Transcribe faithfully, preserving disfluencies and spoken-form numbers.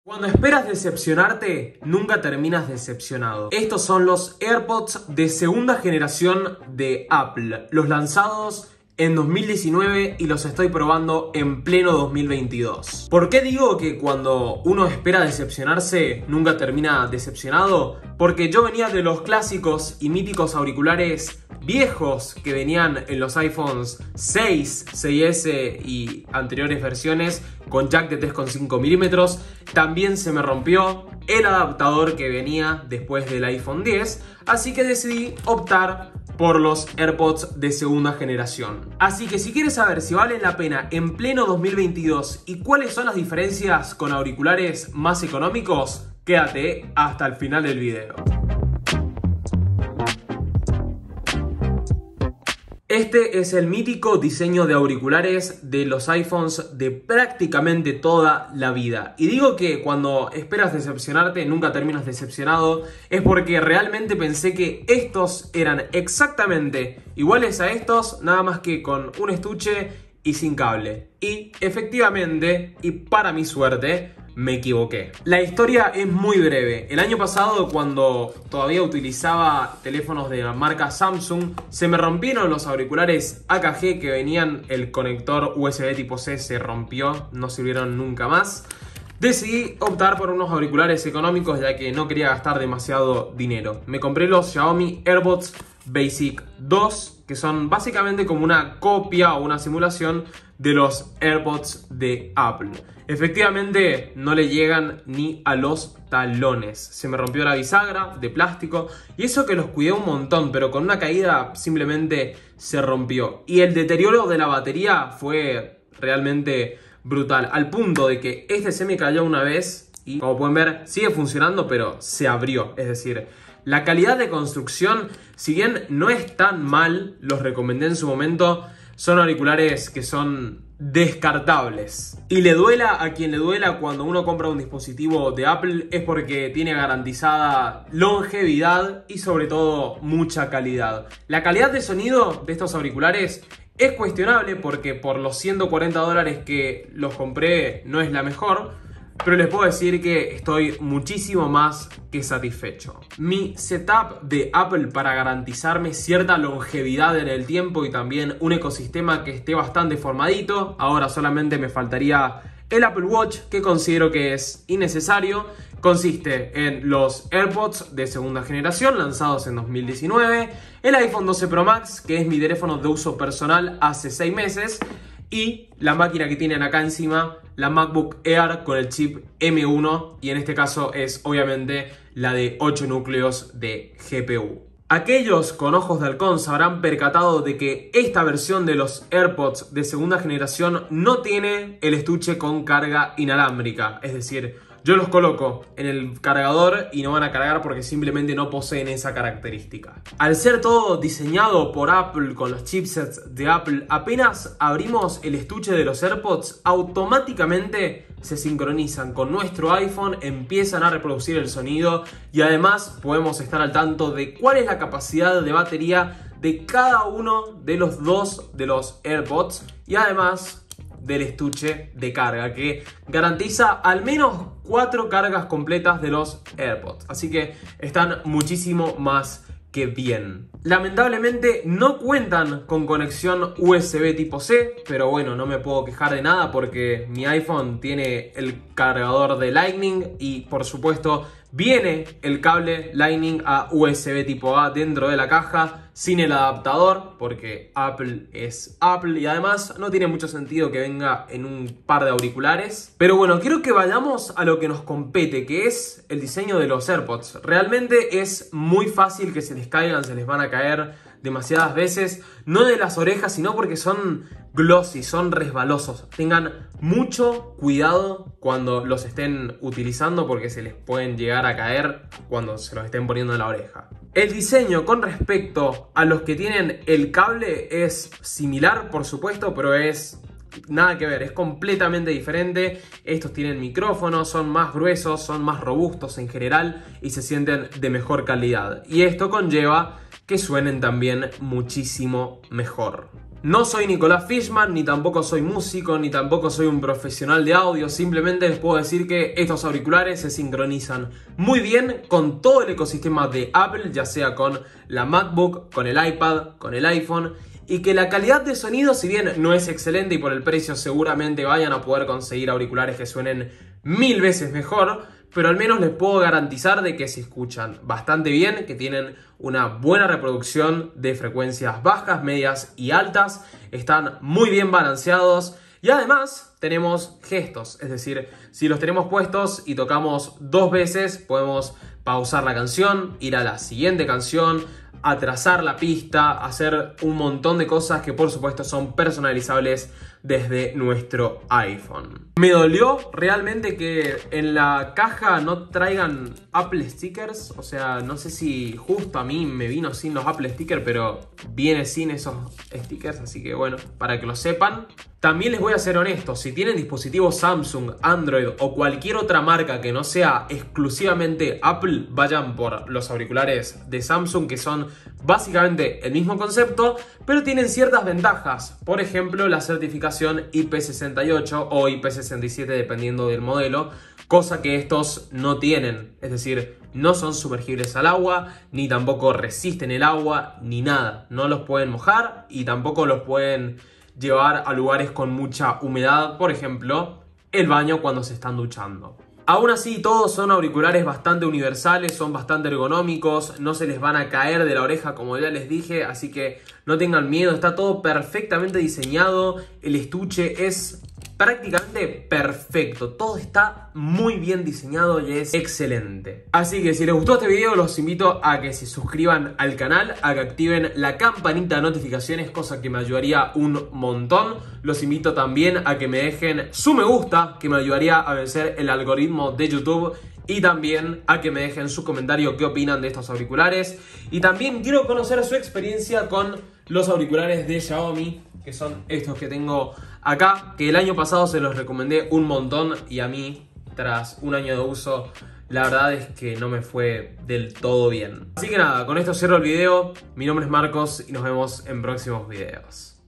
Cuando esperas decepcionarte, nunca terminas decepcionado. Estos son los AirPods de segunda generación de Apple, los lanzados en dos mil diecinueve y los estoy probando en pleno dos mil veintidós. ¿Por qué digo que cuando uno espera decepcionarse, nunca termina decepcionado? Porque yo venía de los clásicos y míticos auriculares viejos que venían en los iPhones seis, seis ese y anteriores versiones con jack de tres coma cinco milímetros. También se me rompió el adaptador que venía después del iPhone diez, así que decidí optar por los AirPods de segunda generación. Así que si quieres saber si valen la pena en pleno dos mil veintidós y cuáles son las diferencias con auriculares más económicos, quédate hasta el final del video. Este es el mítico diseño de auriculares de los iPhones de prácticamente toda la vida. Y digo que cuando esperas decepcionarte, nunca terminas decepcionado, es porque realmente pensé que estos eran exactamente iguales a estos, nada más que con un estuche y sin cable. Y efectivamente, y para mi suerte, me equivoqué. La historia es muy breve. El año pasado, cuando todavía utilizaba teléfonos de la marca Samsung, se me rompieron los auriculares A K G que venían, el conector U S B tipo C se rompió, no sirvieron nunca más. Decidí optar por unos auriculares económicos ya que no quería gastar demasiado dinero. Me compré los Xiaomi AirPods Basic dos, que son básicamente como una copia o una simulación de los AirPods de Apple. Efectivamente no le llegan ni a los talones. Se me rompió la bisagra de plástico y eso que los cuidé un montón, pero con una caída simplemente se rompió. Y el deterioro de la batería fue realmente brutal, al punto de que este se me cayó una vez y, como pueden ver, sigue funcionando, pero se abrió. Es decir, la calidad de construcción, si bien no es tan mal, los recomendé en su momento, son auriculares que son descartables. Y le duela a quien le duela cuando uno compra un dispositivo de Apple, es porque tiene garantizada longevidad y sobre todo mucha calidad. La calidad de sonido de estos auriculares es cuestionable porque por los ciento cuarenta dólares que los compré no es la mejor, pero les puedo decir que estoy muchísimo más que satisfecho. Mi setup de Apple para garantizarme cierta longevidad en el tiempo y también un ecosistema que esté bastante formadito. Ahora solamente me faltaría el Apple Watch, que considero que es innecesario. Consiste en los AirPods de segunda generación lanzados en dos mil diecinueve, el iPhone doce Pro Max, que es mi teléfono de uso personal hace seis meses, y la máquina que tienen acá encima, la MacBook Air con el chip M uno, y en este caso es obviamente la de ocho núcleos de G P U. Aquellos con ojos de halcón se habrán percatado de que esta versión de los AirPods de segunda generación no tiene el estuche con carga inalámbrica, es decir, yo los coloco en el cargador y no van a cargar porque simplemente no poseen esa característica. Al ser todo diseñado por Apple con los chipsets de Apple, apenas abrimos el estuche de los AirPods, automáticamente se sincronizan con nuestro iPhone, empiezan a reproducir el sonido y además podemos estar al tanto de cuál es la capacidad de batería de cada uno de los dos de los AirPods y además del estuche de carga, que garantiza al menos cuatro cargas completas de los AirPods. Así que están muchísimo más que bien. Lamentablemente no cuentan con conexión U S B tipo C, pero bueno, no me puedo quejar de nada porque mi iPhone tiene el cargador de Lightning y por supuesto viene el cable Lightning a U S B tipo A dentro de la caja sin el adaptador porque Apple es Apple y además no tiene mucho sentido que venga en un par de auriculares. Pero bueno, quiero que vayamos a lo que nos compete, que es el diseño de los AirPods. Realmente es muy fácil que se les caigan, se les van a caer demasiadas veces, no de las orejas, sino porque son glossy, son resbalosos. Tengan mucho cuidado cuando los estén utilizando porque se les pueden llegar a caer cuando se los estén poniendo en la oreja. El diseño con respecto a los que tienen el cable es similar, por supuesto, pero es nada que ver, es completamente diferente. Estos tienen micrófonos, son más gruesos, son más robustos en general y se sienten de mejor calidad. Y esto conlleva que suenen también muchísimo mejor. No soy Nicolás Fishman, ni tampoco soy músico, ni tampoco soy un profesional de audio. Simplemente les puedo decir que estos auriculares se sincronizan muy bien con todo el ecosistema de Apple, ya sea con la MacBook, con el iPad, con el iPhone. Y que la calidad de sonido, si bien no es excelente y por el precio seguramente vayan a poder conseguir auriculares que suenen mil veces mejor, pero al menos les puedo garantizar de que se escuchan bastante bien, que tienen una buena reproducción de frecuencias bajas, medias y altas, están muy bien balanceados y además tenemos gestos, es decir, si los tenemos puestos y tocamos dos veces, podemos pausar la canción, ir a la siguiente canción, atrasar la pista, hacer un montón de cosas que por supuesto son personalizables desde nuestro iPhone. Me dolió realmente que en la caja no traigan Apple Stickers, o sea, no sé si justo a mí me vino sin los Apple Stickers, pero viene sin esos stickers, así que bueno, para que lo sepan. También les voy a ser honesto, si tienen dispositivos Samsung, Android o cualquier otra marca que no sea exclusivamente Apple, vayan por los auriculares de Samsung, que son básicamente el mismo concepto, pero tienen ciertas ventajas. Por ejemplo, la certificación I P sesenta y ocho o I P sesenta y siete dependiendo del modelo, cosa que estos no tienen. Es decir, no son sumergibles al agua, ni tampoco resisten el agua, ni nada. No los pueden mojar y tampoco los pueden llevar a lugares con mucha humedad, por ejemplo, el baño cuando se están duchando. Aún así, todos son auriculares bastante universales, son bastante ergonómicos, no se les van a caer de la oreja como ya les dije, así que no tengan miedo, está todo perfectamente diseñado, el estuche es prácticamente perfecto, todo está muy bien diseñado y es excelente. Así que si les gustó este video, los invito a que se suscriban al canal, a que activen la campanita de notificaciones, cosa que me ayudaría un montón. Los invito también a que me dejen su me gusta, que me ayudaría a vencer el algoritmo de YouTube. Y también a que me dejen su comentario qué opinan de estos auriculares. Y también quiero conocer su experiencia con los auriculares de Xiaomi, que son estos que tengo acá, que el año pasado se los recomendé un montón y a mí, tras un año de uso, la verdad es que no me fue del todo bien. Así que nada, con esto cierro el video. Mi nombre es Marcos y nos vemos en próximos videos.